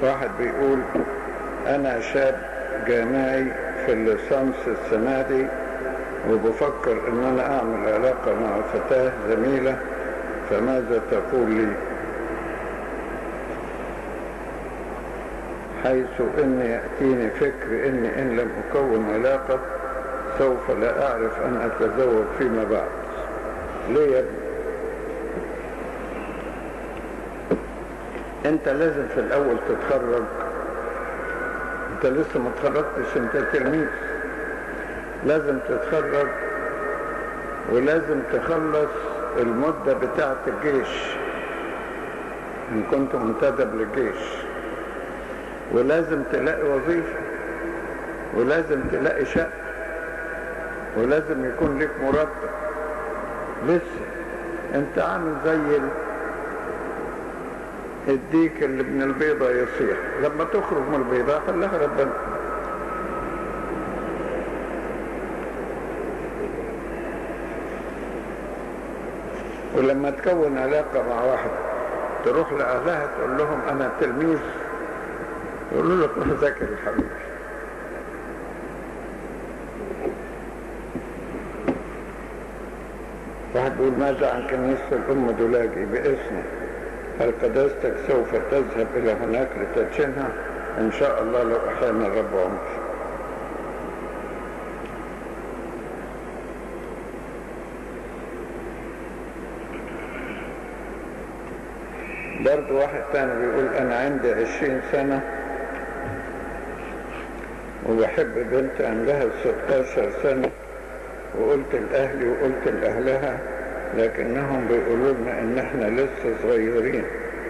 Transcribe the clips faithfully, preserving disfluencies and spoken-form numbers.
واحد بيقول أنا شاب جامعي في الليسانس السنة دي، وبفكر إن أنا أعمل علاقة مع فتاة زميلة، فماذا تقول لي؟ حيث إن يأتيني فكر إني إن لم أكون علاقة سوف لا أعرف أن أتزوج فيما بعد. ليه يا ابني؟ أنت لازم في الأول تتخرج، أنت لسه ما تخرجتش، أنت تلميذ، لازم تتخرج ولازم تخلص المدة بتاعة الجيش إن كنت منتدب للجيش، ولازم تلاقي وظيفة، ولازم تلاقي شقة، ولازم يكون لك مرتب. لسه انت عامل زي الديك اللي من البيضة يصيح، لما تخرج من البيضة خليها ربنا. ولما تكون علاقة مع واحد تروح لأهلها تقول لهم أنا تلميذ، يقولوا لك روح ذاكر يا حبيبي. واحد بيقول ماذا عن كنيسة الأم دولاجي باسمه؟ هل قداستك سوف تذهب إلى هناك لتدشنها؟ إن شاء الله لو أحيانا الرب عمر. برضو واحد تاني بيقول أنا عندي عشرين سنة وبحب بنت عندها ستاشر سنة، وقلت لأهلي وقلت لأهلها، لكنهم بيقولوا لنا إن إحنا لسه صغيرين،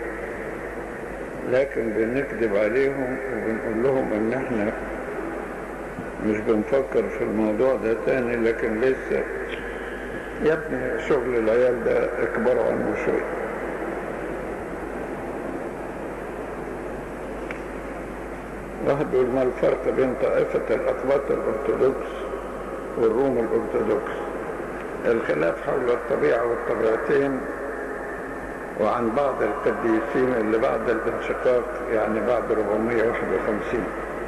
لكن بنكذب عليهم وبنقول لهم إن إحنا مش بنفكر في الموضوع ده تاني، لكن لسه. يا ابني شغل العيال ده اكبروا عنه شوية. واحد بيقول ما الفرق بين طائفة الأقباط الأرثوذكس والروم الأرثوذكس؟ الخلاف حول الطبيعة والطبيعتين، وعن بعض القديسين اللي بعد الانشقاق، يعني بعد أربعمائة وواحد وخمسين.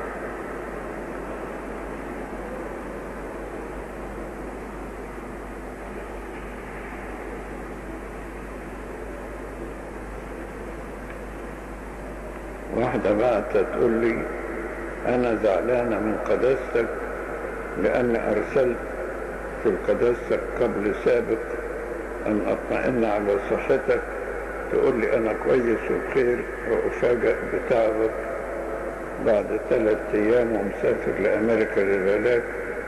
واحدة بعت تقول لي أنا زعلانة من قداستك لأني أرسلت في قداستك قبل سابق أن أطمئن على صحتك، تقول لي أنا كويس وبخير، وأفاجأ بتعبك بعد ثلاث أيام ومسافر لأمريكا للعلاج.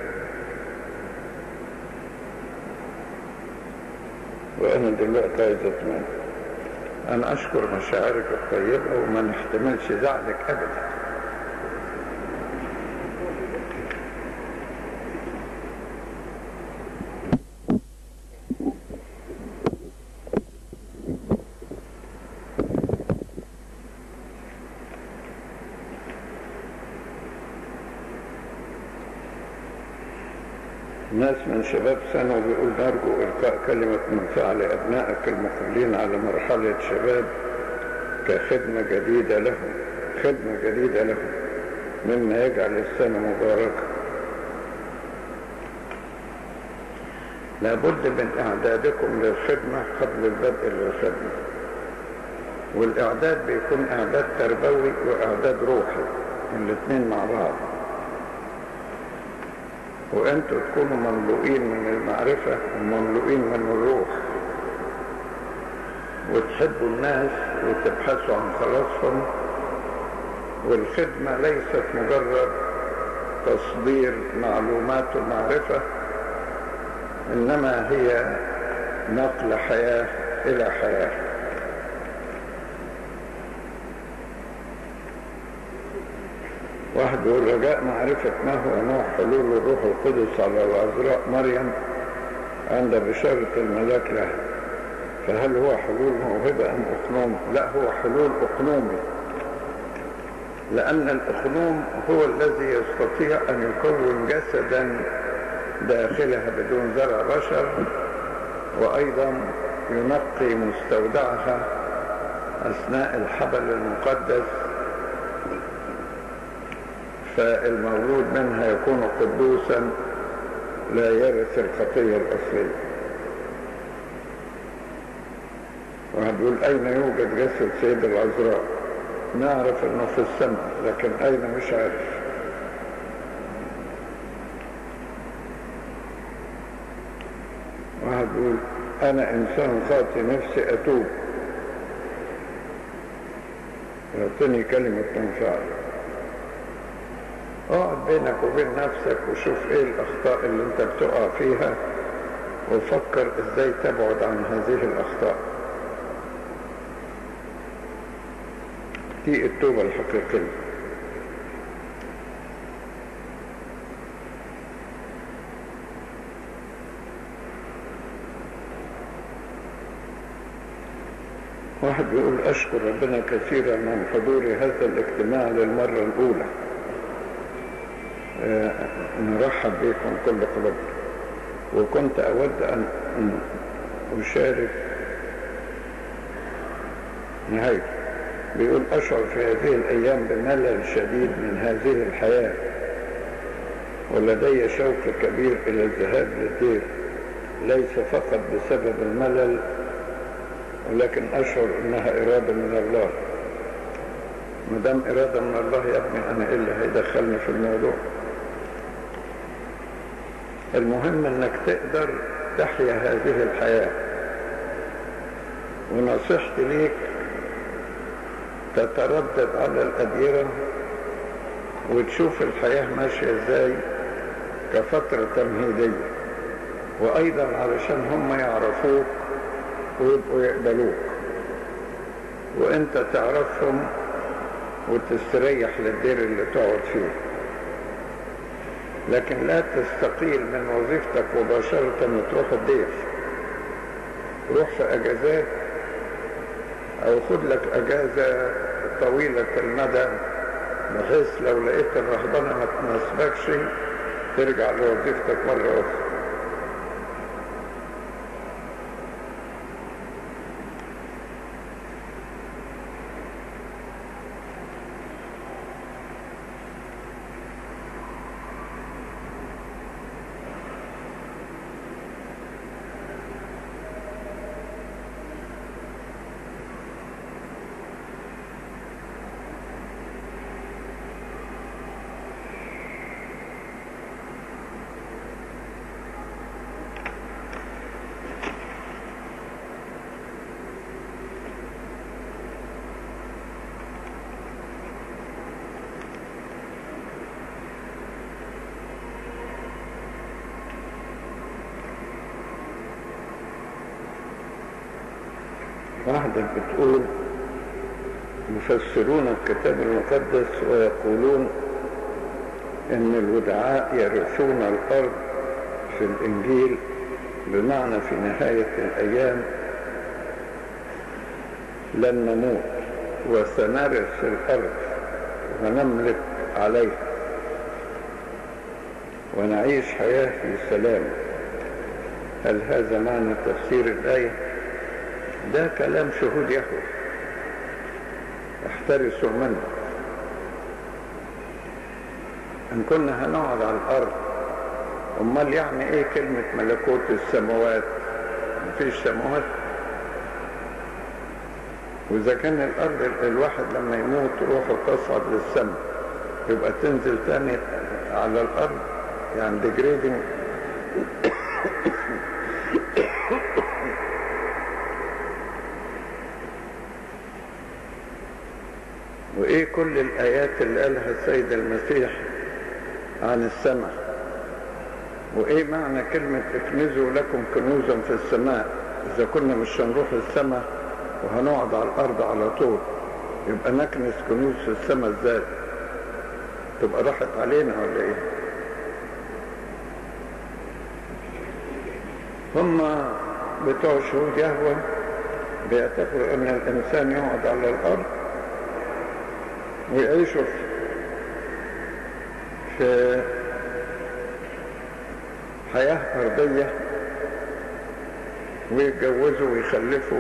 وأنا دلوقتي عايز أطمئن. أنا أشكر مشاعرك الطيبة وما نحتملش زعلك أبدا. ناس من شباب سنة بيقول نرجو إلقاء كلمة منفعة لأبنائك المقبلين على مرحلة شباب كخدمة جديدة لهم، خدمة جديدة لهم مما يجعل السنة مباركة. لابد من إعدادكم للخدمة قبل البدء للخدمة، والإعداد بيكون إعداد تربوي وإعداد روحي، الاثنين مع بعض. وأنتوا تكونوا مملوئين من المعرفة ومملوئين من الروح، وتحبوا الناس وتبحثوا عن خلاصهم. والخدمة ليست مجرد تصدير معلومات ومعرفة، إنما هي نقل حياة إلى حياة. واحد يقول رجاء معرفة ما هو نوع حلول الروح القدس على العذراء مريم عند بشارة الملاك لها، فهل هو حلول موهبة أم أقنوم؟ لا، هو حلول أقنومي، لأن الأقنوم هو الذي يستطيع أن يكون جسدا داخلها بدون زرع بشر، وأيضا ينقي مستودعها أثناء الحبل المقدس فالمولود منها يكون قدوسا لا يرث الخطية الأصلية. واحد يقول أين يوجد جسد سيد العذراء؟ نعرف أنه في السماء، لكن أين مش عارف. واحد يقول أنا إنسان خاطئ نفسي أتوب، يعطيني كلمة تنفعني. اقعد بينك وبين نفسك وشوف ايه الأخطاء اللي انت بتقع فيها، وفكر ازاي تبعد عن هذه الأخطاء. دي التوبة الحقيقية. واحد بيقول أشكر ربنا كثيرا من حضور هذا الاجتماع للمرة الأولى. آه نرحب بكم كل قلوب، وكنت أود أن أشارك نهاية. بيقول أشعر في هذه الأيام بملل شديد من هذه الحياة، ولدي شوق كبير إلى الذهاب للدير، ليس فقط بسبب الملل ولكن أشعر أنها إرادة من الله. مدام إرادة من الله يا ابني أنا إيه اللي هيدخلني في الموضوع؟ المهم أنك تقدر تحيا هذه الحياة. ونصيحتي ليك تتردد على الأديرة وتشوف الحياة ماشية إزاي كفترة تمهيدية، وأيضا علشان هم يعرفوك ويبقوا يقبلوك، وانت تعرفهم وتستريح للدير اللي تقعد فيه. لكن لا تستقيل من وظيفتك مباشرة وتروح الدير. روح في اجازات او خد لك اجازة طويلة المدى، بحيث لو لقيت الرهبنة ما تناسبكش ترجع لوظيفتك مرة اخرى. واحدة بتقول يفسرون الكتاب المقدس ويقولون ان الودعاء يرثون الارض في الانجيل، بمعنى في نهاية الايام لن نموت وسنرث الارض ونملك عليها ونعيش حياة في سلام. هل هذا معنى تفسير الآية؟ ده كلام شهود يهوه، احترسوا منه. ان كنا هنقعد على الارض، امال يعني ايه كلمة ملكوت السماوات؟ مفيش سماوات. واذا كان الارض الواحد لما يموت روحه تصعد للسماء، يبقى تنزل تاني على الارض، يعني degrading. وايه كل الايات اللي قالها السيد المسيح عن السماء؟ وايه معنى كلمة اكنزوا لكم كنوزا في السماء؟ اذا كنا مش هنروح السماء وهنقعد على الارض على طول، يبقى نكنس كنوز في السماء ازاي؟ تبقى راحت علينا ولا ايه؟ هم بتوع شهود يهوه بيعتبروا ان الانسان يقعد على الارض ويعيشوا في حياة أرضية، ويتجوزوا ويخلفوا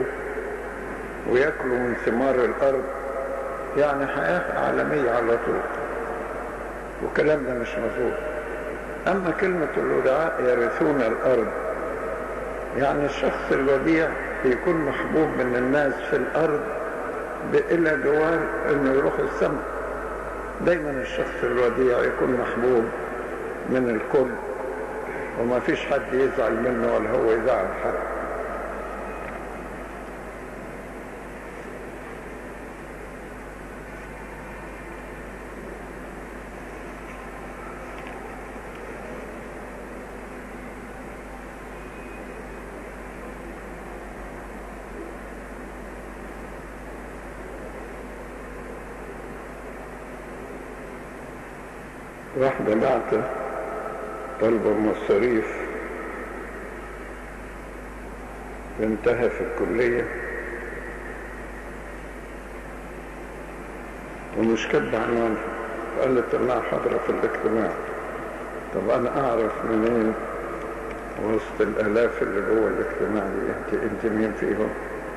ويأكلوا من ثمار الأرض، يعني حياة عالمية على طول. وكلام ده مش مظبوط. أما كلمة الودعاء يرثون الأرض، يعني الشخص الوديع يكون محبوب من الناس في الأرض إلى جوار إنه يروح السماء. دايما الشخص الوديع يكون محبوب من الكل، وما فيش حد يزعل منه ولا هو يزعل حد. واحدة بعت طلبة مصاريف بنتها في الكلية ومش كاتبة عنوانها، فقالت انها حاضرة في الاجتماع. طب انا اعرف منين وسط الالاف اللي جوه الاجتماع دي انت انت مين فيهم؟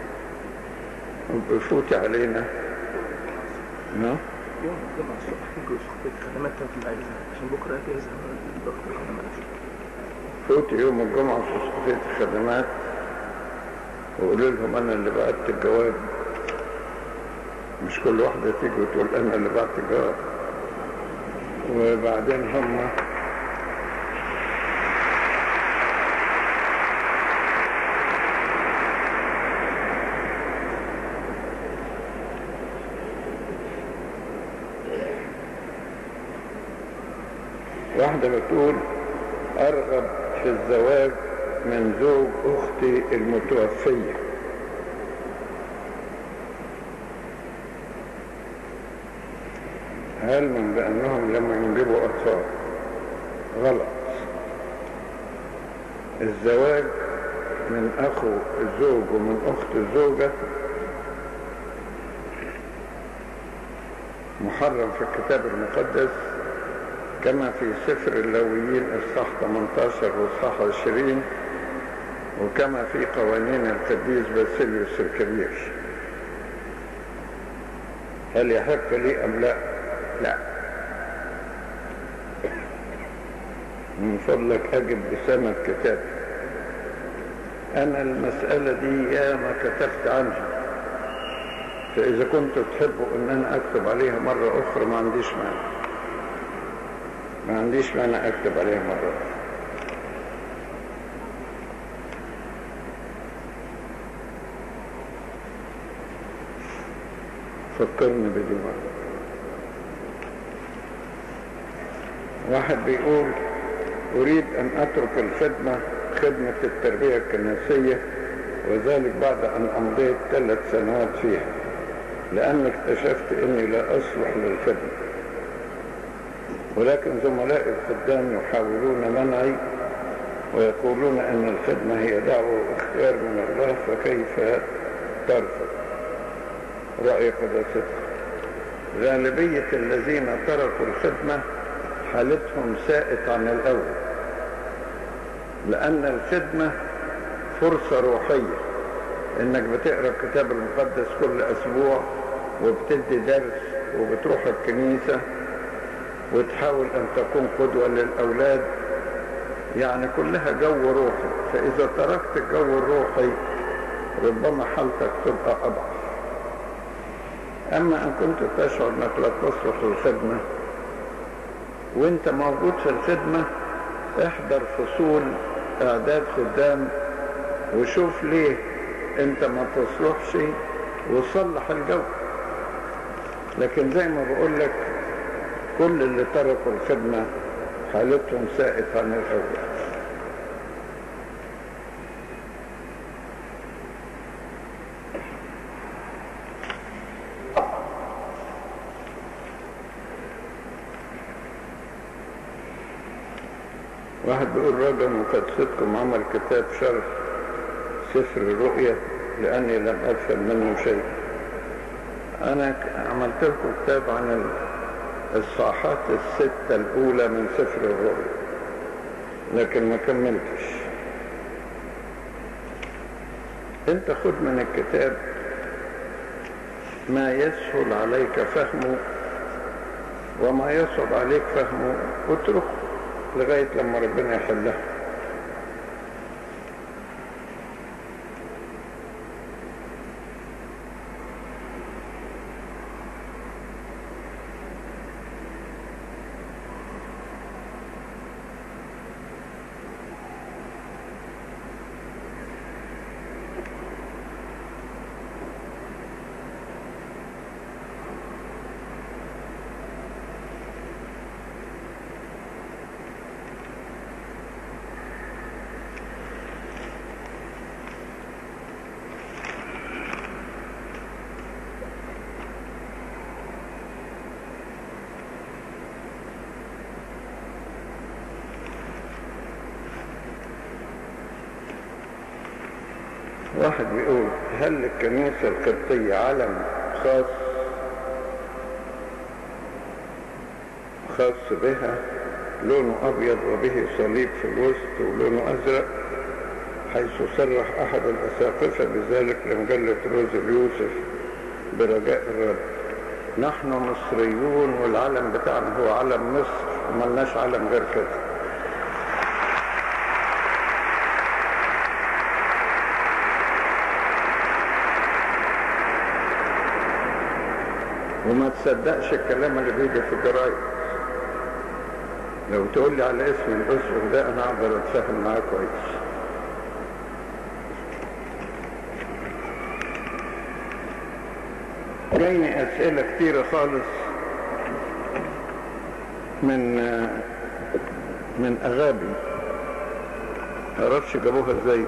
بفوتي علينا. نعم يوم الجمعة الصبح تيجوا صحبة خدمات في العزة عشان بكرة أجهز الضغط الخدمات. فوتي يوم الجمعة في صحبة الخدمات وقولوا لهم أنا اللي بعت الجواب، مش كل واحدة تيجي وتقول أنا اللي بعت الجواب. وبعدين هم واحدة بتقول أرغب في الزواج من زوج أختي المتوفية. علما بأنهم لما ينجبوا أطفال. غلط. الزواج من أخو الزوج ومن أخت الزوجة محرم في الكتاب المقدس، كما في سفر اللاويين اصحاح ثمانية عشر واصحاح عشرين، وكما في قوانين القديس باسيليوس الكبير. هل يحق لي ام لا؟ لا. من فضلك اجب بسند كتاب. انا المسألة دي ياما كتبت عنها، فاذا كنتوا تحبوا ان انا اكتب عليها مرة اخرى ما عنديش مانع. ما عنديش مانع اكتب عليها مرة. فكرني بدي مرة. واحد بيقول أريد أن أترك الخدمة، خدمة التربية الكنسية، وذلك بعد أن أمضيت ثلاث سنوات فيها، لأني اكتشفت أني لا أصلح للخدمة، ولكن زملائي الخدام يحاولون منعي ويقولون أن الخدمة هي دعوة واختيار من الله، فكيف ترفض؟ رأي قداستك. غالبية الذين تركوا الخدمة حالتهم ساءت عن الأول، لأن الخدمة فرصة روحية، إنك بتقرأ الكتاب المقدس كل أسبوع وبتدي درس وبتروح الكنيسة وتحاول أن تكون قدوة للأولاد، يعني كلها جو روحي. فإذا تركت الجو الروحي ربما حالتك تبقى أضعف. أما أن كنت تشعر أنك لا تصلح للخدمة وانت موجود في الخدمة، احضر فصول اعداد خدام وشوف ليه انت ما تصلحش وصلح الجو. لكن زي ما بقول لك كل اللي تركوا الخدمة حالتهم ساءت عن الأول. واحد بيقول رجاء مقدستكم عمل كتاب شرح سفر الرؤيا لأني لم أفهم منه شيء. أنا عملت لكم كتاب عن الصحات الستة الأولى من سفر الرؤيا لكن ما كملتش. أنت خد من الكتاب ما يسهل عليك فهمه وما يصعب عليك فهمه اتركه لغاية لما ربنا يحلها. واحد بيقول هل الكنيسة القبطية علم خاص خاص بها لونه أبيض وبه صليب في الوسط ولونه أزرق، حيث صرح أحد الأساقفة بذلك لمجلة روز اليوسف برجاء الرد؟ نحن مصريون والعلم بتاعنا هو علم مصر وملناش علم غير كده. وما تصدقش الكلام اللي بيجي في الجرايد. لو تقول لي على اسم الاسقف ده انا اقدر اتفاهم معاه كويس. جايني اسئله كتيره خالص من من اغابي، معرفش جابوها ازاي.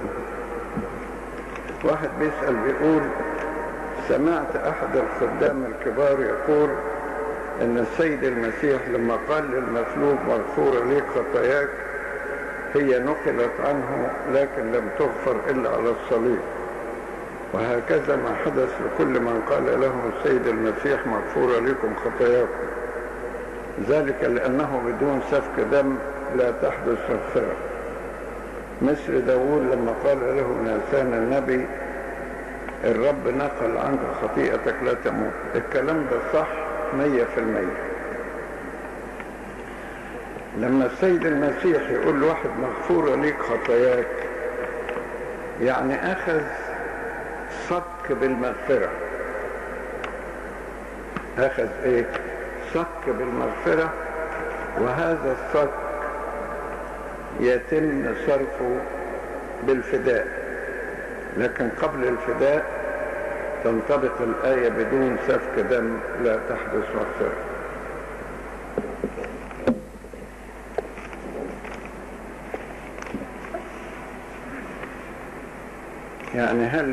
واحد بيسال بيقول سمعت احد الخدام الكبار يقول ان السيد المسيح لما قال للمفلوج مغفورة ليك خطاياك هي نقلت عنه لكن لم تغفر الا على الصليب، وهكذا ما حدث لكل من قال لهم السيد المسيح مغفورة لكم خطاياكم، ذلك لانه بدون سفك دم لا تحدث مغفرة، مثل داوود لما قال له ناثان النبي الرب نقل عنك خطيئتك لا تموت. الكلام ده صح مية في المية. لما السيد المسيح يقول لواحد مغفورة ليك خطاياك يعني أخذ صك بالمغفرة. أخذ إيه؟ صك بالمغفرة، وهذا الصك يتم صرفه بالفداء، لكن قبل الفداء تنطبق الآية بدون سفك دم لا تحدث مغفرة. يعني هل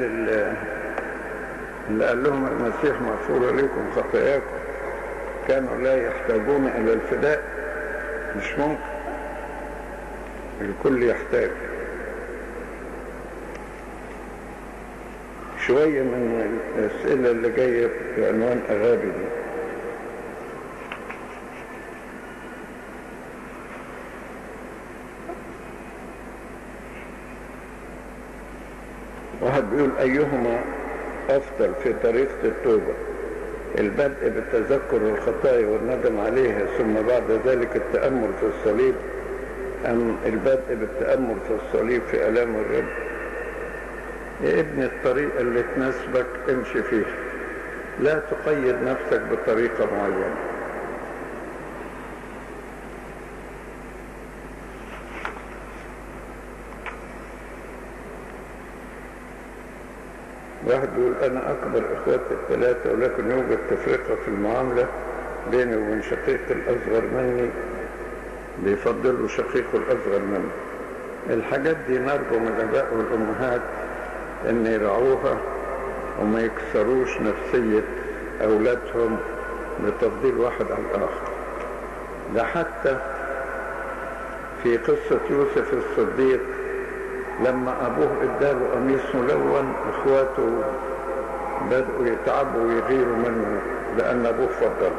اللي قال لهم المسيح مغفورة لكم خطاياكم كانوا لا يحتاجون إلى الفداء؟ مش ممكن، الكل يحتاج. شوية من الأسئلة اللي جاية بعنوان أغابي دي. واحد بيقول أيهما أفضل في طريقة التوبة، البدء بالتذكر الخطايا والندم عليها ثم بعد ذلك التأمل في الصليب، أم البدء بالتأمل في الصليب في آلام الرب؟ يا ابني الطريقة اللي تناسبك امشي فيها، لا تقيد نفسك بطريقة معينة. واحد يقول أنا أكبر إخواتي الثلاثة ولكن يوجد تفرقة في المعاملة بيني وبين شقيقي الأصغر مني، بيفضلوا شقيقه الأصغر مني. الحاجات دي نرجو من الآباء والأمهات ان يرعوها وما يكسروش نفسية اولادهم بتفضيل واحد على الاخر. ده حتى في قصة يوسف الصديق لما ابوه اداله قميص ملون اخواته بدأوا يتعبوا ويغيروا منه لان ابوه فضله.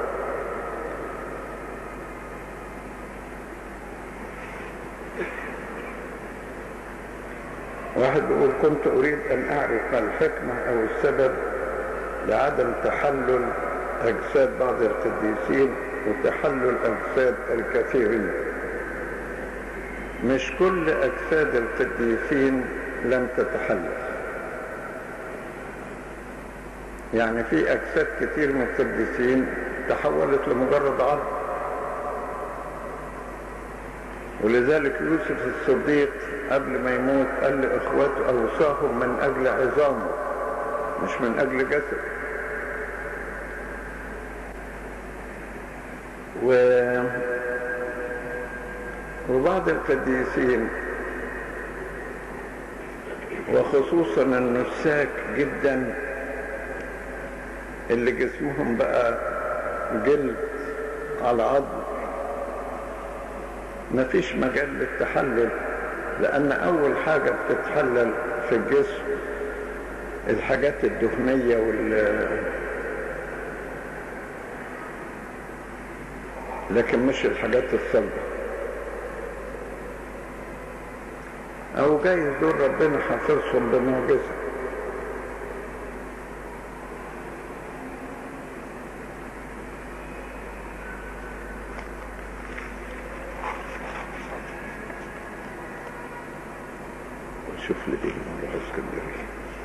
واحد بيقول كنت أريد أن أعرف ما الحكمة أو السبب لعدم تحلل أجساد بعض القديسين وتحلل أجساد الكثيرين. مش كل أجساد القديسين لم تتحلل، يعني في أجساد كتير من القديسين تحولت لمجرد عظم. ولذلك يوسف الصديق قبل ما يموت قال لإخواته أوصاهم من أجل عظامه مش من أجل جسد. و... وبعض القديسين وخصوصا النساك جدا اللي جسمهم بقى جلد على عظم مفيش مجال للتحلل، لأن أول حاجة بتتحلل في الجسم الحاجات الدهنية وال لكن مش الحاجات الصلبة. أو جايز دول ربنا حافظهم بمعجزة. شوف لي دي نروح اسكندرية.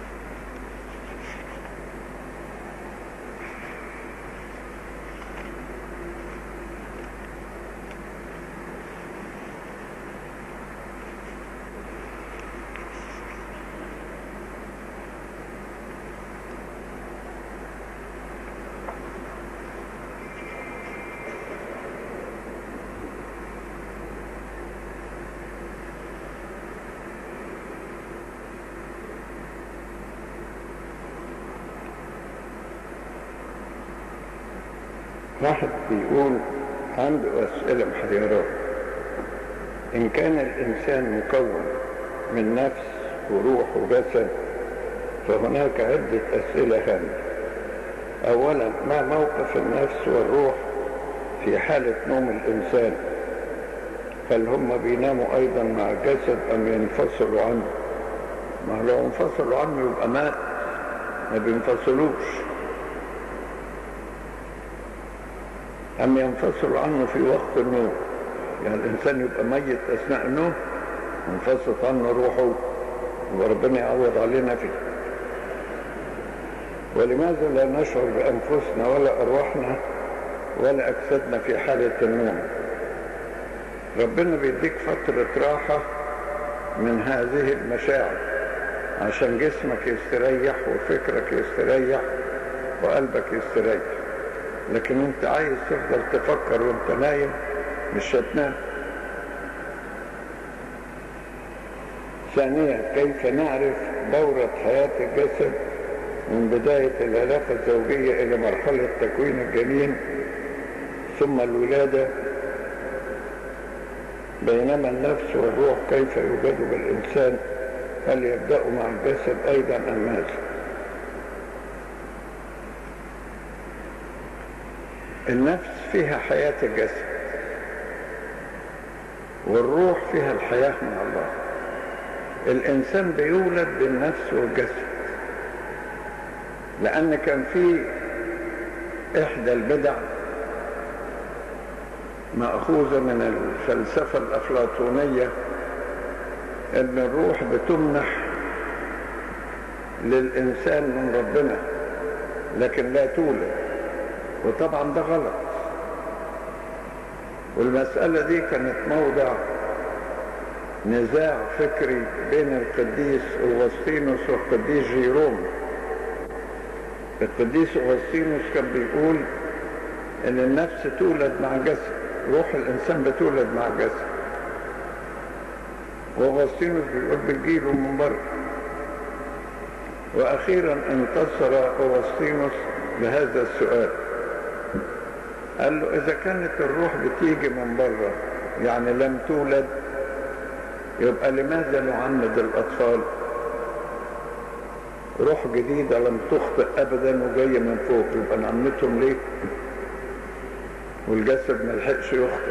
واحد بيقول عنده أسئلة محيرة. إن كان الإنسان مكون من نفس وروح وجسد فهناك عدة أسئلة هامة. أولا، ما موقف النفس والروح في حالة نوم الإنسان؟ هل هم بيناموا أيضا مع الجسد أم ينفصلوا عنه؟ ما لو انفصلوا عنه يبقى مات، ما بينفصلوش. أم ينفصل عنه في وقت النوم، يعني الإنسان يبقى ميت أثناء النوم منفصل عنه روحه وربنا يعوض علينا فيه. ولماذا لا نشعر بأنفسنا ولا أرواحنا ولا أجسادنا في حالة النوم؟ ربنا بيديك فترة راحة من هذه المشاعر عشان جسمك يستريح وفكرك يستريح وقلبك يستريح. لكن انت عايز تفضل تفكر وانت نايم مش هتنام. ثانيا، كيف نعرف دورة حياة الجسد من بداية العلاقة الزوجية إلى مرحلة تكوين الجنين ثم الولادة، بينما النفس والروح كيف يوجدوا بالإنسان؟ هل يبدأوا مع الجسد أيضا أم ماذا؟ النفس فيها حياة الجسد والروح فيها الحياة مع الله. الإنسان بيولد بالنفس والجسد، لأن كان في إحدى البدع مأخوذة من الفلسفة الأفلاطونية إن الروح بتمنح للإنسان من ربنا لكن لا تولد، وطبعا ده غلط. والمسألة دي كانت موضع نزاع فكري بين القديس أوغسطينوس والقديس جيروم. القديس أوغسطينوس كان بيقول إن النفس تولد مع جسد، روح الإنسان بتولد مع جسد، وأوغسطينوس بيقول بتجيله من بره. وأخيرا انتصر أوغسطينوس بهذا السؤال، قال له إذا كانت الروح بتيجي من بره يعني لم تولد، يبقى لماذا نعمد الأطفال؟ روح جديدة لم تخطئ أبدا وجاية من فوق، يبقى نعمتهم ليه؟ والجسد ملحقش يخطئ.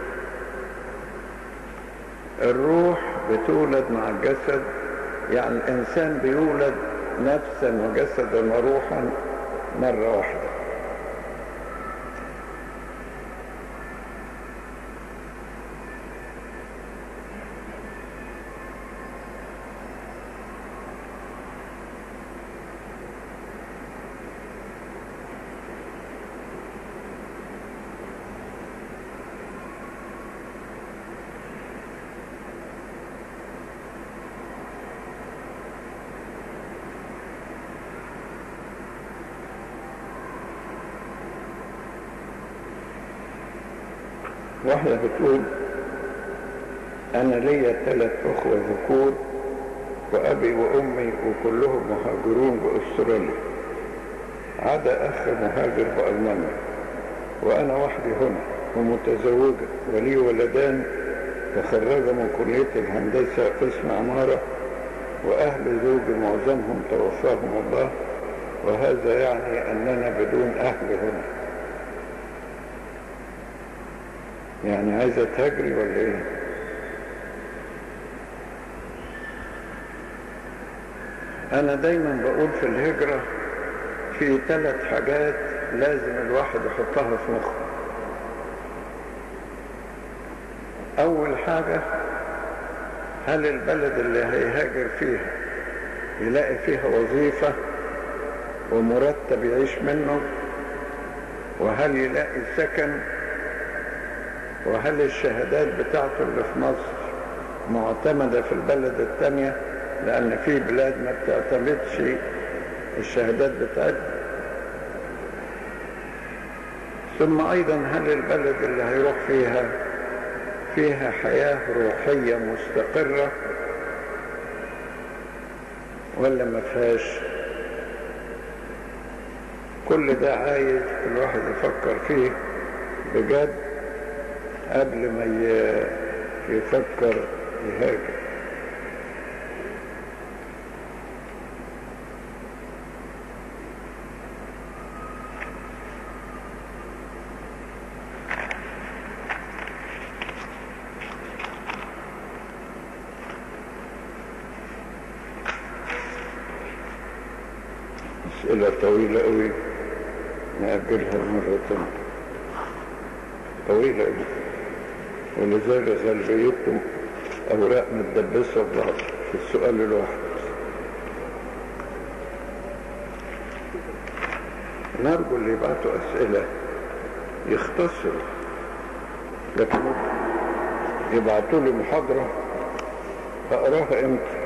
الروح بتولد مع الجسد، يعني الإنسان بيولد نفسا وجسدا وروحا مرة واحدة. واحدة بتقول أنا ليا ثلاث أخوة ذكور وأبي وأمي وكلهم مهاجرون بأستراليا عدا أخ مهاجر بألمانيا، وأنا وحدي هنا ومتزوجة ولي ولدان تخرج من كلية الهندسة قسم عمارة، وأهل زوجي معظمهم توفاهم الله، وهذا يعني أننا بدون أهل هنا. يعني عايزة تهاجري ولا إيه؟ أنا دايما بقول في الهجرة في ثلاث حاجات لازم الواحد يحطها في مخه. أول حاجة، هل البلد اللي هيهاجر فيها يلاقي فيها وظيفة ومرتب يعيش منه، وهل يلاقي سكن، وهل الشهادات بتاعته اللي في مصر معتمدة في البلد التانية، لأن في بلاد ما بتعتمدش الشهادات بتاعتها. ثم أيضا هل البلد اللي هيروح فيها فيها حياة روحية مستقرة ولا ما فيهاش. كل ده عايز الواحد يفكر فيه بجد قبل ما يفكر يهاجر. أسئلة طويلة أوي نأجلها مرة تانية، طويلة أوي، ولذلك غالبيتهم أوراق متدبسة ببعض في السؤال الواحد. نرجو اللي يبعتوا أسئلة يختصروا، لكن يبعتوا لي محاضرة أقراها إمتى؟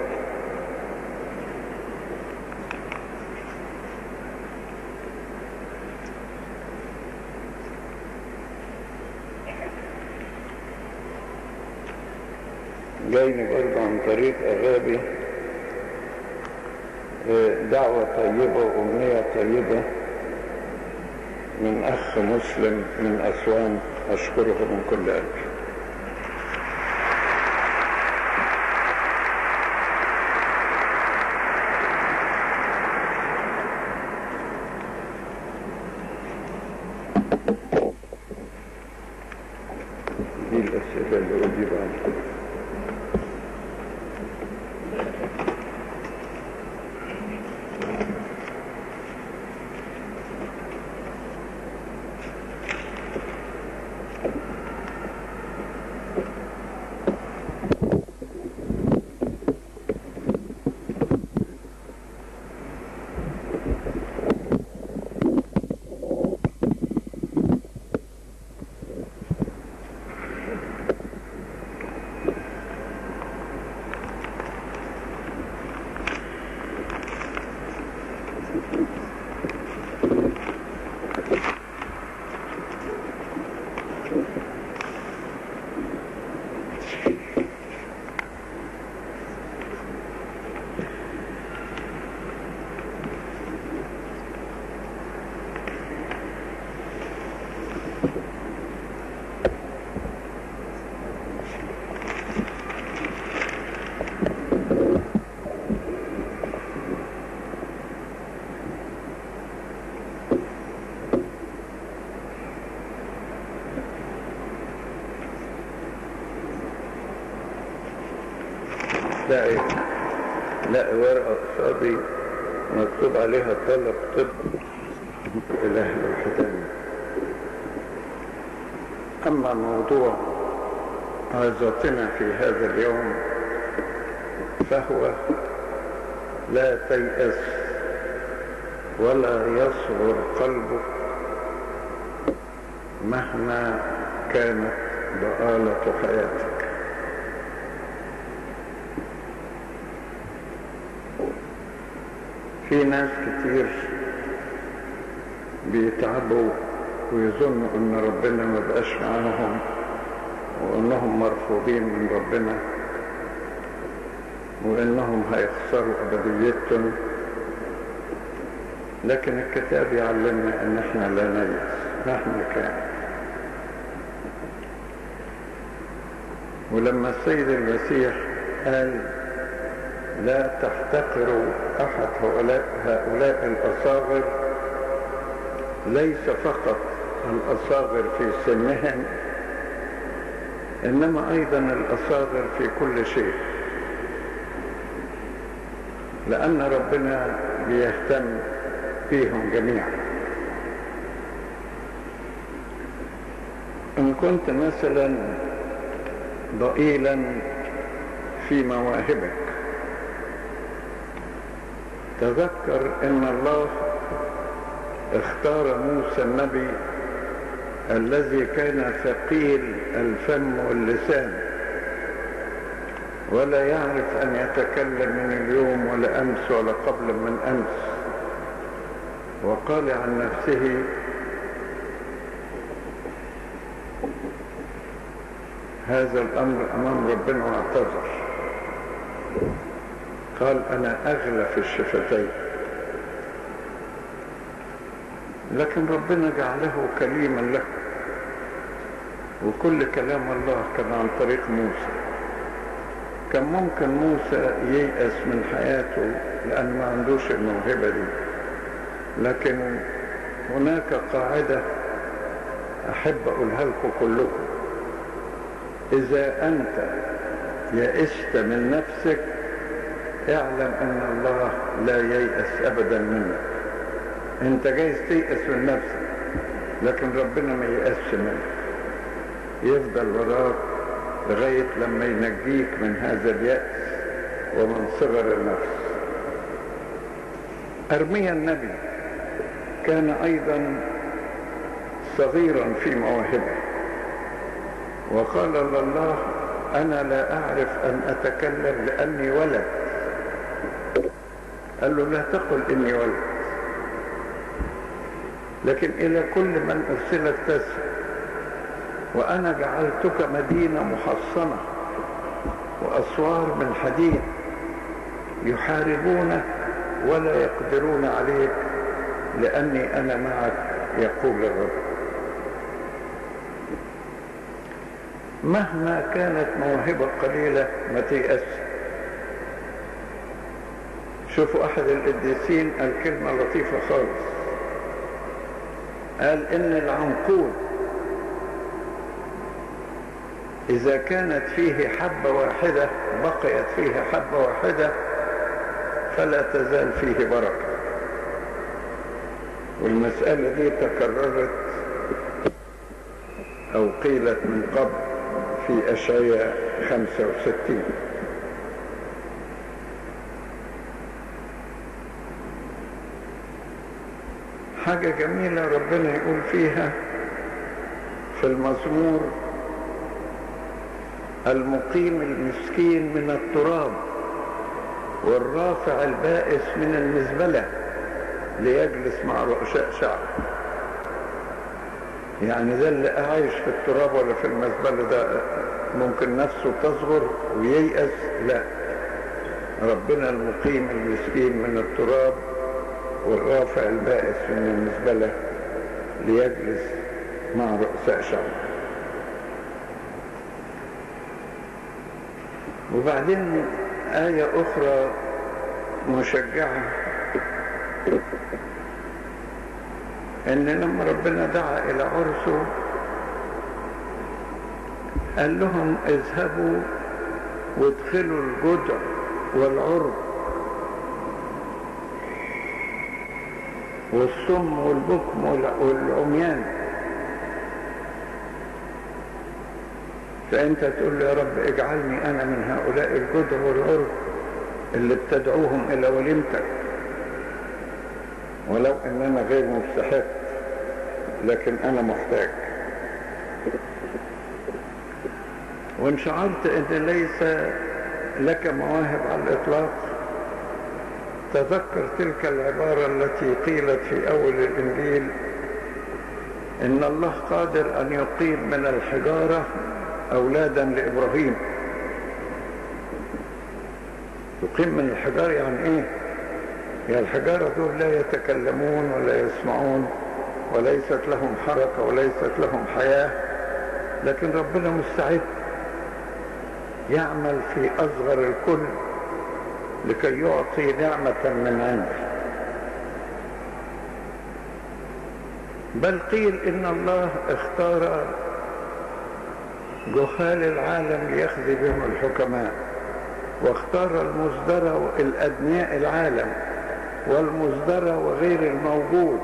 جايني برضه عن طريق أغابي دعوة طيبة وأمنية طيبة من أخ مسلم من أسوان، أشكره من كل قلبي. دي الأسئلة اللي أجيب عنها. لاقي لاقي ورقة قصادي مكتوب عليها طلب طب الأهل الحداني. أما موضوع عظتنا في هذا اليوم فهو لا تيأس ولا يصغر قلبك مهما كانت ضآلة حياتك. في ناس كتير بيتعبوا ويظنوا ان ربنا ما بقاش معاهم وانهم مرفوضين من ربنا وانهم هيخسروا ابديتهم، لكن الكتاب يعلمنا ان احنا لا نيأس مهما كان. ولما السيد المسيح قال لا تحتقروا احد هؤلاء هؤلاء الاصاغر، ليس فقط الاصاغر في سنهم انما ايضا الاصاغر في كل شيء، لان ربنا بيهتم بيهم جميعا. ان كنت مثلا ضئيلا في مواهبك، تذكر ان الله اختار موسى النبي الذي كان ثقيل الفم واللسان ولا يعرف ان يتكلم من اليوم ولا امس ولا قبل من امس، وقال عن نفسه هذا الامر امام ربنا واعتذر، قال انا اغلى في الشفتين، لكن ربنا جعله كليما له، وكل كلام الله كان عن طريق موسى. كان ممكن موسى ييأس من حياته لأن ما عندوش الموهبة دي، لكن هناك قاعدة أحب أقولها لكم كلكم: إذا أنت يئست من نفسك اعلم أن الله لا ييأس أبدا منك. أنت جايز تيأس من نفسك لكن ربنا ما ييأسش منك، يفضل وراك لغاية لما ينجيك من هذا اليأس ومن صغر النفس. أرميا النبي كان أيضا صغيرا في موهبه، وقال لله أنا لا أعرف أن أتكلم لأني ولد. قال له لا تقل إني ولد، لكن إلى كل من أرسلك تسهل، وأنا جعلتك مدينة محصنة وأسوار من حديد، يحاربونك ولا يقدرون عليك لأني أنا معك يقول الرب. مهما كانت موهبة قليلة ما تيأس. شوفوا أحد القديسين قال كلمة لطيفة خالص، قال إن العنقود إذا كانت فيه حبة واحدة بقيت فيه حبة واحدة فلا تزال فيه بركة. والمسألة دي تكررت أو قيلت من قبل في أشعياء خمسة وستين. حاجة جميلة ربنا يقول فيها في المزمور: المقيم المسكين من التراب والرافع البائس من المزبلة ليجلس مع رؤساء شعب. يعني ده اللي عايش في التراب ولا في المزبلة ده ممكن نفسه تصغر وييأس؟ لا، ربنا المقيم المسكين من التراب والرافع البائس من المزبلة ليجلس مع رؤساء شعب. وبعدين آية أخرى مشجعة، إن لما ربنا دعا إلى عرسه قال لهم اذهبوا وادخلوا الجدع والعرب والصم والبكم والعميان. فأنت تقول له يا رب اجعلني أنا من هؤلاء الجدع والعرب اللي بتدعوهم إلى وليمتك، ولو أن أنا غير مستحق لكن أنا محتاج. وإن شعرت أن ليس لك مواهب على الإطلاق، تذكر تلك العبارة التي قيلت في أول الإنجيل: إن الله قادر أن يقيم من الحجارة أولادا لإبراهيم. يقيم من الحجار يعني إيه؟ يعني الحجارة دول لا يتكلمون ولا يسمعون وليست لهم حركة وليست لهم حياة، لكن ربنا مستعد يعمل في أصغر الكل لكي يعطي نعمة من عنده. بل قيل إن الله اختار جهال العالم ليخزي بهم الحكماء، واختار المزدرى الأدنياء العالم والمزدرى وغير الموجود.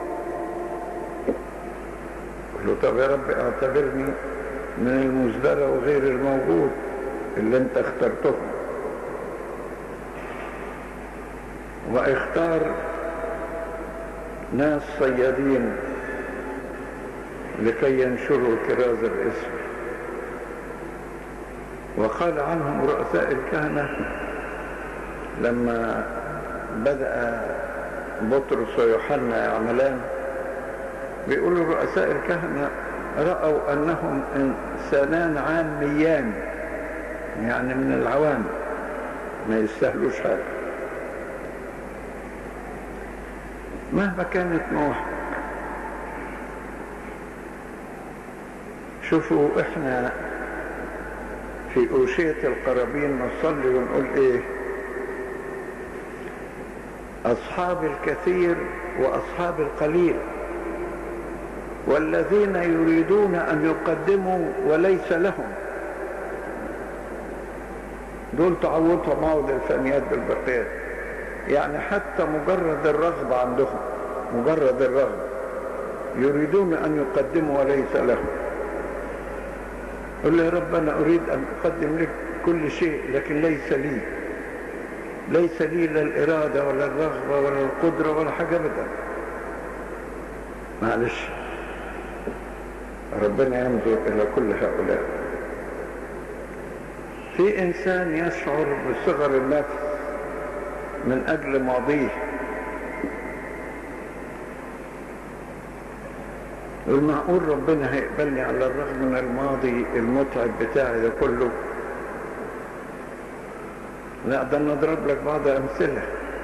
قل له طب يا رب اعتبرني من المزدرى وغير الموجود اللي انت اخترتهم. واختار ناس صيادين لكي ينشروا كراز الاسم، وقال عنهم رؤساء الكهنة لما بدأ بطرس ويوحنا يعملان، بيقولوا رؤساء الكهنة رأوا أنهم إنسانان عاميان، يعني من العوام ما يستاهلوش حاجة مهما كانت مواهب. شوفوا احنا في أوشية القرابين نصلي ونقول ايه؟ أصحاب الكثير وأصحاب القليل، والذين يريدون أن يقدموا وليس لهم، دول تعوضهم عوض الفانيات بالبقيات. يعني حتى مجرد الرغبة عندهم، مجرد الرغبة، يريدون أن يقدموا وليس لهم. قل يا رب أنا أريد أن أقدم لك كل شيء، لكن ليس لي، ليس لي لا الإرادة ولا الرغبة ولا القدرة ولا حاجة أبدا. معلش، ربنا ينظر إلى كل هؤلاء. في إنسان يشعر بصغر النفس من أجل ماضيه، المعقول ربنا هيقبلني على الرغم من الماضي المتعب بتاعي ده كله؟ لا، ده نضرب لك بعض أمثلة.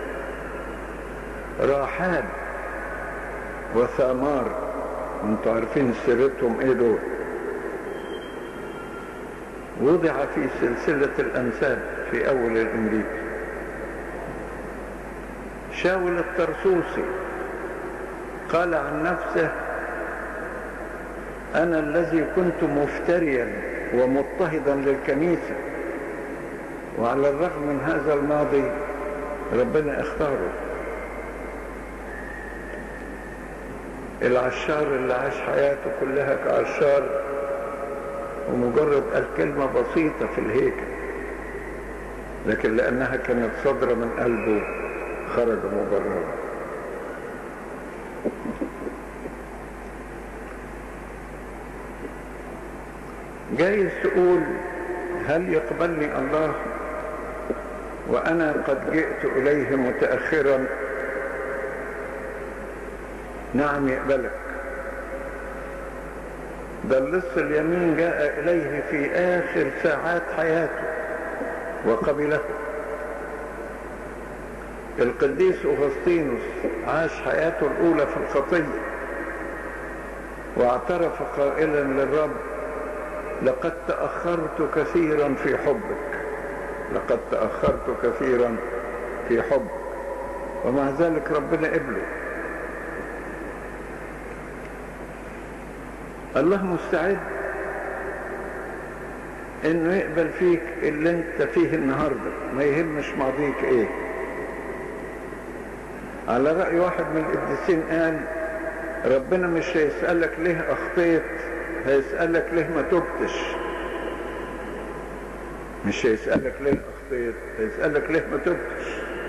راحاب وثامار، انتوا عارفين سيرتهم ايه دول، وضع في سلسلة الأنساب في أول الإنجيل. شاول الطرسوسي قال عن نفسه أنا الذي كنت مفتريا ومضطهدا للكنيسة، وعلى الرغم من هذا الماضي ربنا اختاره. العشار اللي عاش حياته كلها كعشار ومجرد قال كلمة بسيطة في الهيكل، لكن لأنها كانت صادرة من قلبه خرج مبررا. جايز تقول هل يقبلني الله وأنا قد جئت إليه متأخرا؟ نعم يقبلك. ده اللص اليمين جاء إليه في آخر ساعات حياته وقبله. القديس أغسطينوس عاش حياته الأولى في الخطية واعترف قائلا للرب لقد تأخرت كثيرا في حبك، لقد تأخرت كثيرا في حبك، ومع ذلك ربنا قبله. الله مستعد انه يقبل فيك اللي انت فيه النهارده، ما يهمش ماضيك ايه. على رأي واحد من القديسين قال ربنا مش هيسألك ليه اخطيت، هيسألك ليه ما تبتش. مش هيسألك ليه اخطيت، هيسألك ليه ما تبتش،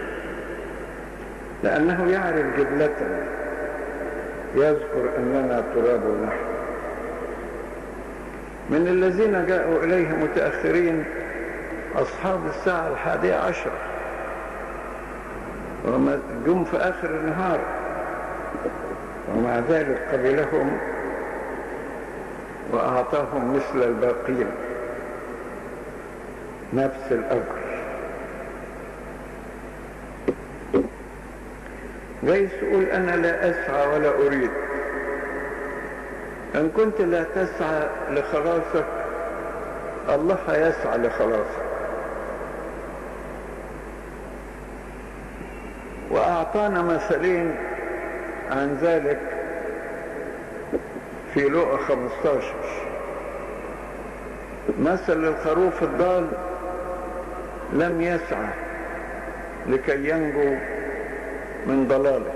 لأنه يعرف جبلتنا، يذكر أننا تراب نحن. من الذين جاءوا إليه متأخرين أصحاب الساعة الحادية عشر، وما جم في آخر النهار، ومع ذلك قبلهم وأعطاهم مثل الباقين. نفس الأجر. جايز تقول أنا لا أسعى ولا أريد. إن كنت لا تسعى لخلاصك الله هيسعى لخلاصك. وأعطانا مثلين عن ذلك في لوقا خمسة عشر. مثل الخروف الضال لم يسعى لكي ينجو من ضلاله،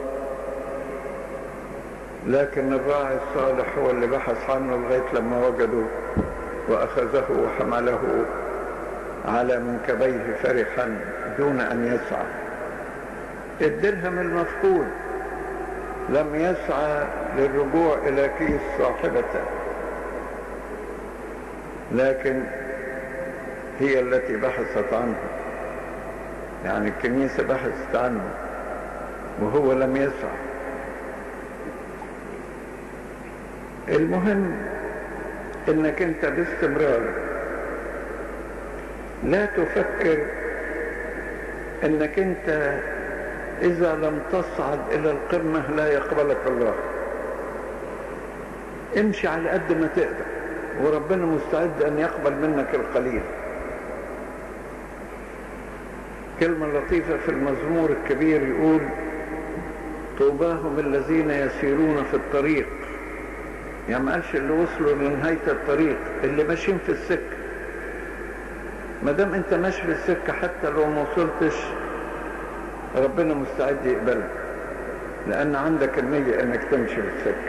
لكن الراعي الصالح هو اللي بحث عنه لغاية لما وجده وأخذه وحمله على منكبيه فرحا دون أن يسعى. الدرهم المفقود لم يسعى للرجوع إلى كيس صاحبته، لكن هي التي بحثت عنه، يعني الكنيسة بحثت عنه وهو لم يسعى. المهم انك انت باستمرار لا تفكر انك انت اذا لم تصعد الى القمة لا يقبلك الله. امشي على قد ما تقدر وربنا مستعد ان يقبل منك القليل. كلمة لطيفة في المزمور الكبير يقول طوباهم الذين يسيرون في الطريق، يعني ما قالش اللي وصلوا لنهاية الطريق، اللي ماشيين في السكة. ما دام انت ماشي في السكة حتى لو ما وصلتش ربنا مستعد يقبلك، لان عندك النية انك تمشي في السكة.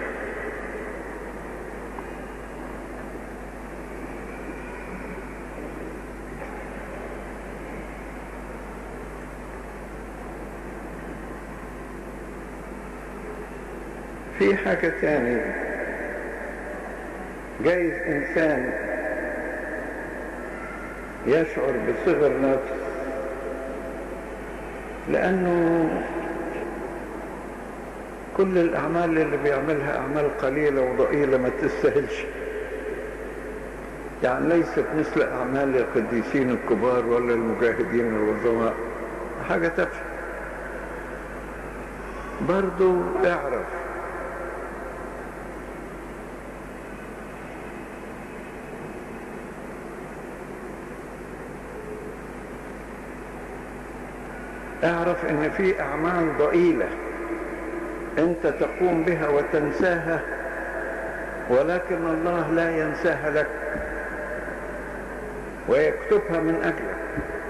في حاجة تاني، جايز إنسان يشعر بصغر نفس لأنه كل الأعمال اللي بيعملها أعمال قليلة وضئيلة ما تستاهلش، يعني ليست مثل أعمال القديسين الكبار ولا المجاهدين العظماء، حاجة تافهة. برضو اعرف اعرف ان في اعمال ضئيلة انت تقوم بها وتنساها، ولكن الله لا ينساها لك ويكتبها من اجلك.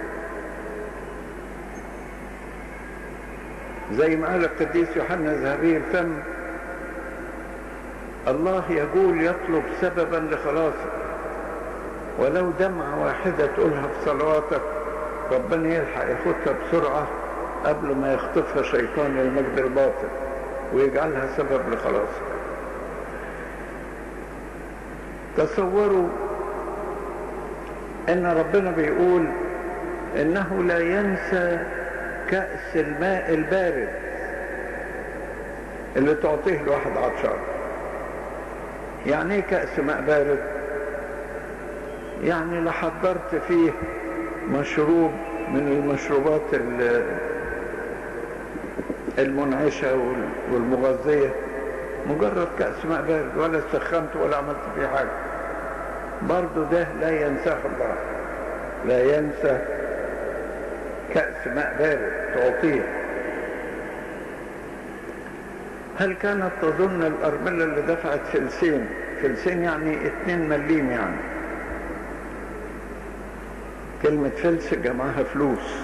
زي ما قال القديس يوحنا ذهبي الفم الله يقول يطلب سببا لخلاصك، ولو دمعة واحدة تقولها في صلواتك ربنا يلحق ياخدها بسرعة قبل ما يخطفها شيطان المجد الباطل ويجعلها سبب لخلاصك. تصوروا ان ربنا بيقول انه لا ينسى كأس الماء البارد اللي تعطيه لواحد عطشان. يعني ايه كأس ماء بارد؟ يعني لا حضرت فيه مشروب من المشروبات المنعشة والمغذية، مجرد كأس ماء بارد، ولا سخنت ولا عملت فيه حاجة، برضو ده لا ينساه الله. لا ينسى كأس ماء بارد تعطيه. هل كانت تظن الأرملة اللي دفعت فلسين، فلسين يعني اتنين مليم، يعني كلمة فلس جمعها فلوس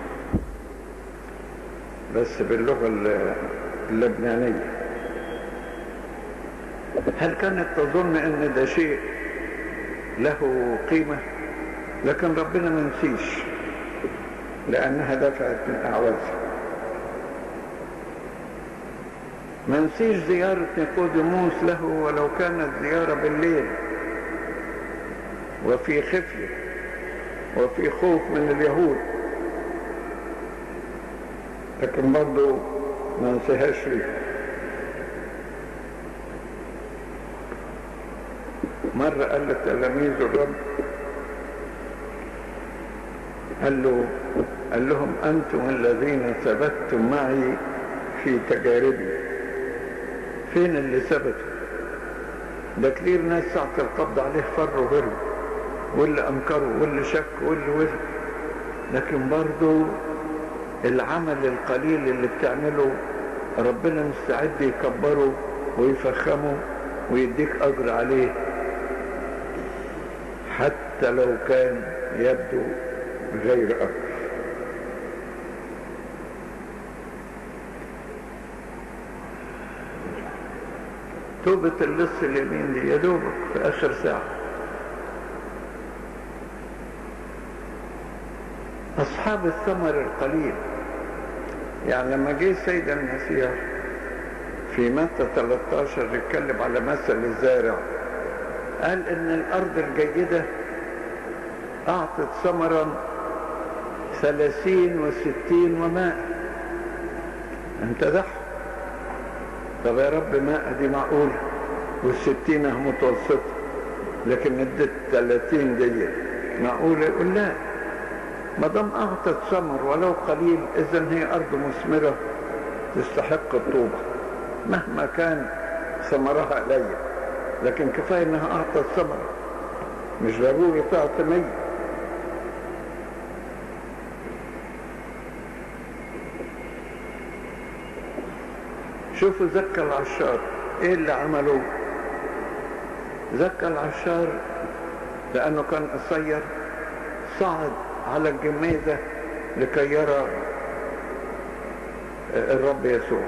بس باللغة اللبنانية، هل كانت تظن ان ده شيء له قيمة؟ لكن ربنا ما نسيش لانها دفعت من اعوازها. ما نسيش زيارة نيقوديموس له ولو كانت زيارة بالليل وفي خفية وفي خوف من اليهود، لكن برضو ما نسيهاش فيه. مرة قال لتلاميذ الرب قال له قال لهم أنتم الذين ثبتتم معي في تجاربي. فين اللي ثبتوا؟ ده كتير ناس ساعة القبض عليه فروا وهربوا، واللي أنكروا واللي شكوا واللي وزن، لكن برضو العمل القليل اللي بتعمله ربنا مستعد يكبره ويفخمه ويديك أجر عليه، حتى لو كان يبدو غير أجر. توبة اللص اليمين دي يا دوبك في آخر ساعة. أصحاب الثمر القليل، يعني لما جه السيد المسيح في متى ثلاثة عشر يتكلم على مثل الزارع، قال إن الأرض الجيدة أعطت ثمرا ثلاثين وستين ومائة. أنت ضحك. طب يا رب مائة دي معقولة والستين متوسطة، لكن ادت ثلاثين دي معقولة؟ يقول لا، ما دام أعطت ثمر ولو قليل إذن هي أرض مثمرة تستحق الطوبة مهما كان ثمرها قليل، لكن كفاية إنها أعطت ثمر، مش ضروري تعطي مية. شوفوا زكى العشار ايه اللي عمله. زكى العشار لانه كان قصير صعد على الجميزة لكي يرى الرب يسوع.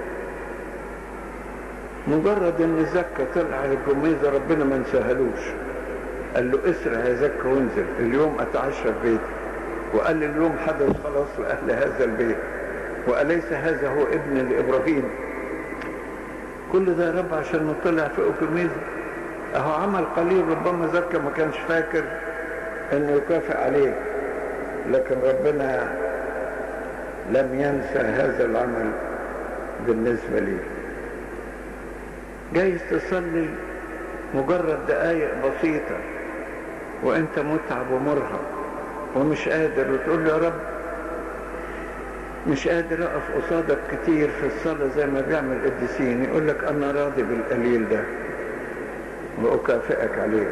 مجرد ان زكى طلع على الجميزة ربنا ما نسهلوش، قال له اسرع يا زكى وانزل اليوم اتعشى في بيتي، وقال اليوم حدث خلاص لأهل هذا البيت، وأليس هذا هو ابن لإبراهيم؟ كل ده يا رب عشان طلع فوق الجميزة. اهو عمل قليل، ربما زكى ما كانش فاكر انه يكافئ عليه، لكن ربنا لم ينسى هذا العمل بالنسبة لي. جايز تصلي مجرد دقايق بسيطة وانت متعب ومرهق ومش قادر، وتقول له يا رب مش قادر اقف قصادك كتير في الصلاة زي ما بيعمل القديسين، يقول لك انا راضي بالقليل ده واكافئك عليه.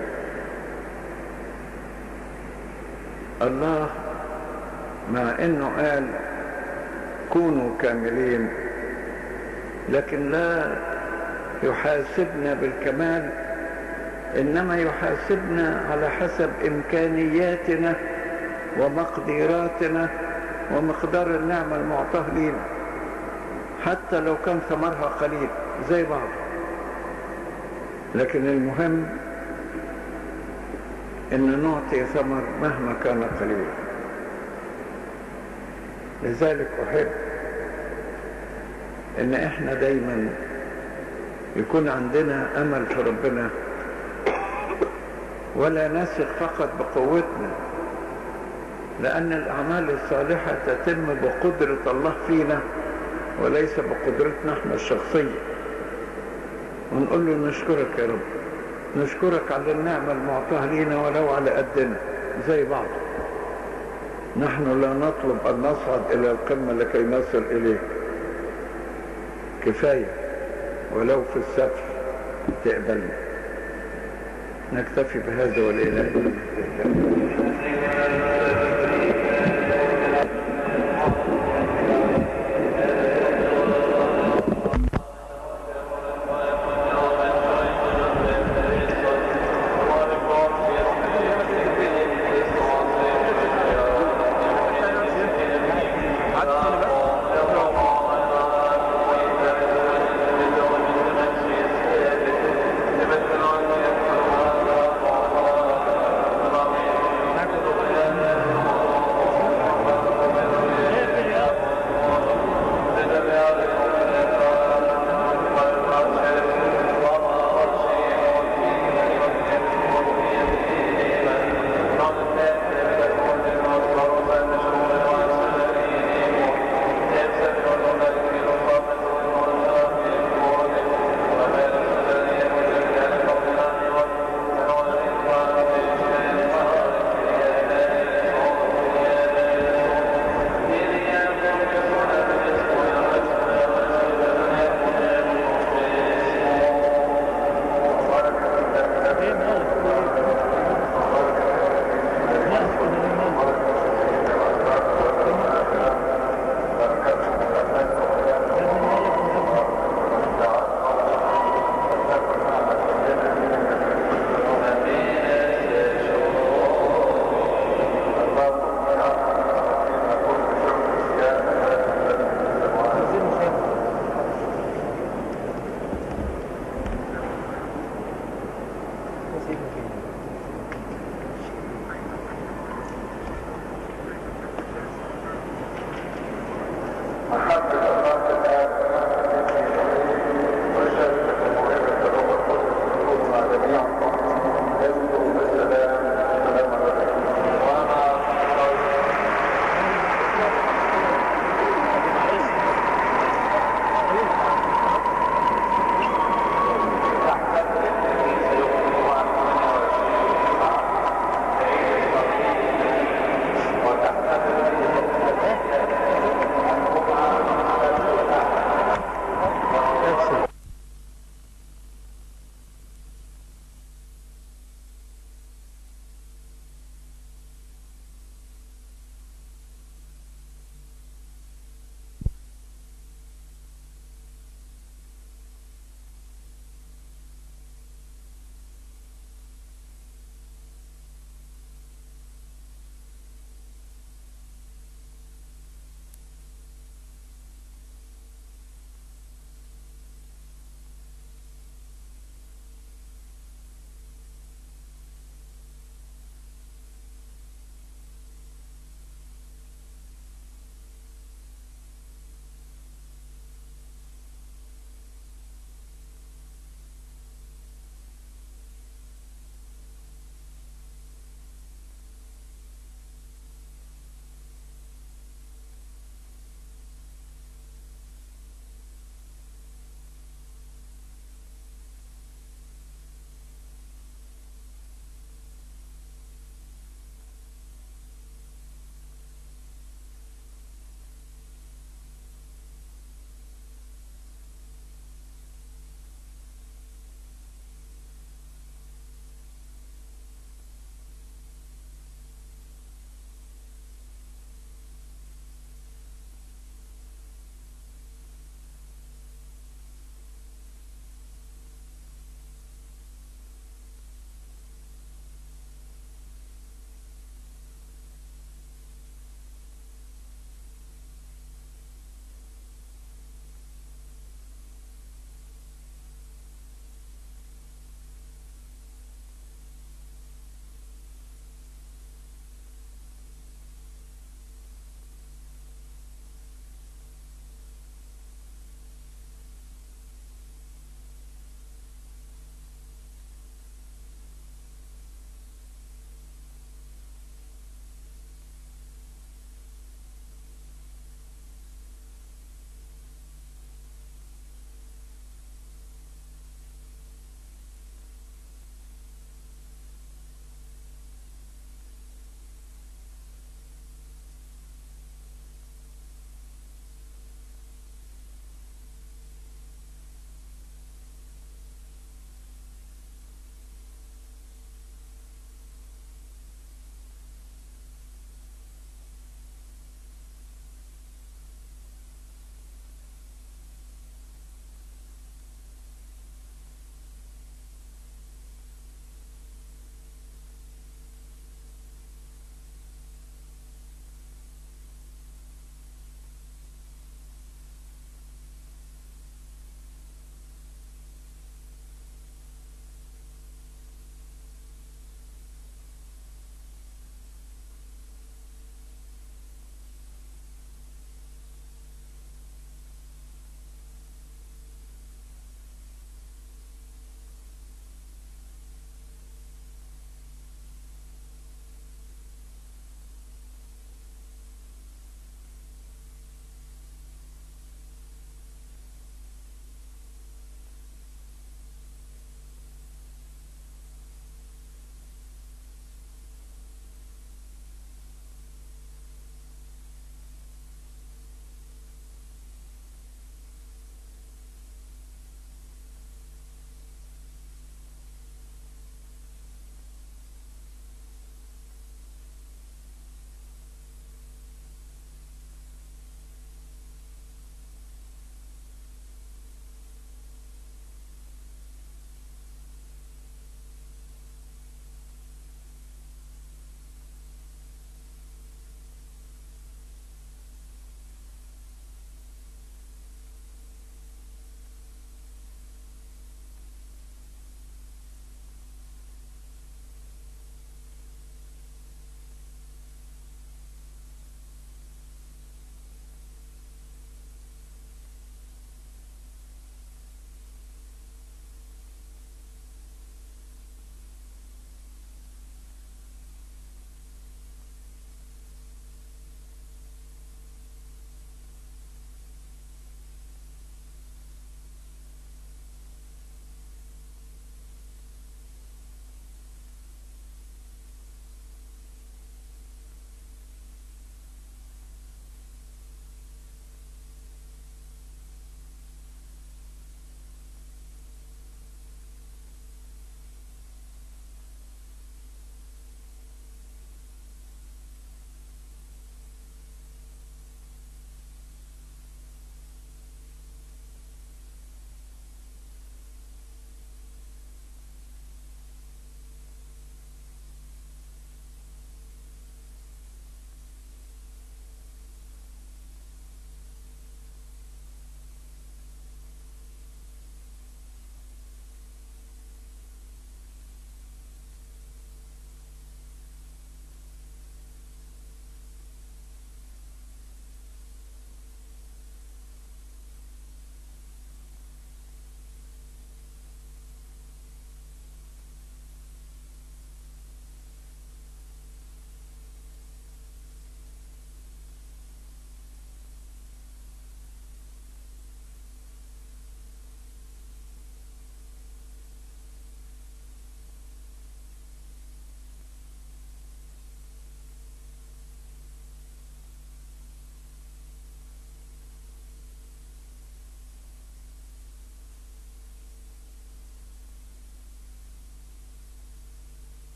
الله مع انه قال كونوا كاملين، لكن لا يحاسبنا بالكمال، انما يحاسبنا على حسب امكانياتنا ومقدراتنا ومقدار النعمة المعطاه لينا، حتى لو كان ثمرها قليل زي بعض، لكن المهم ان نعطي ثمر مهما كان قليلا. لذلك احب ان احنا دايما يكون عندنا امل في ربنا، ولا نثق فقط بقوتنا، لأن الأعمال الصالحة تتم بقدرة الله فينا وليس بقدرتنا احنا الشخصية. ونقول له نشكرك يا رب، نشكرك على النعمة المعطاة لينا ولو على قدنا زي بعض. نحن لا نطلب أن نصعد إلى القمة لكي نصل إليك، كفاية ولو في السفر تقبلنا. نكتفي بهذا والإله.